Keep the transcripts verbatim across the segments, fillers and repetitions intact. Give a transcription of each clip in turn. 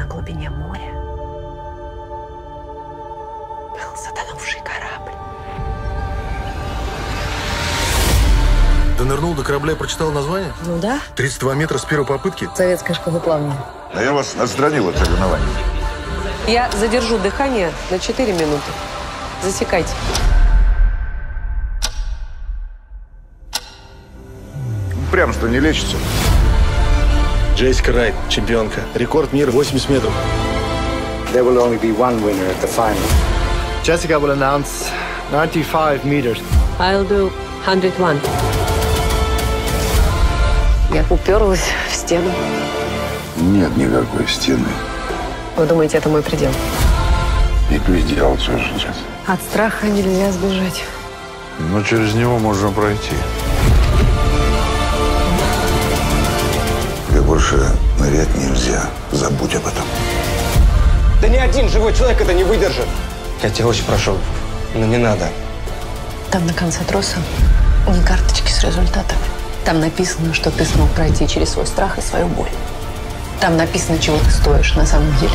глубине моря был затонувший корабль. Донырнул до корабля и прочитал название? Ну да. тридцать два метра с первой попытки? Советская школа плавания. А я вас отстранил от соревнований. Я задержу дыхание на четыре минуты. Засекайте. Упрямство не лечится. Джессика Райт, чемпионка. Рекорд мира восемьдесят метров. There will only be one winner at the final. Jessica will announce ninety-five meters. I'll do one oh one. Я уперлась в стену. Нет никакой стены. Вы думаете, это мой предел? И предел тоже нет. От страха нельзя сбежать. Но через него можно пройти. И больше нырять нельзя. Забудь об этом. Да ни один живой человек это не выдержит. Я тебя очень прошу, но не надо. Там на конце троса не карточки с результатами. Там написано, что ты смог пройти через свой страх и свою боль. Там написано, чего ты стоишь на самом деле.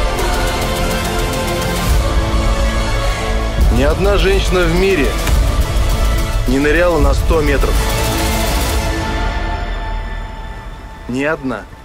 Ни одна женщина в мире не ныряла на сто метров. Ни одна.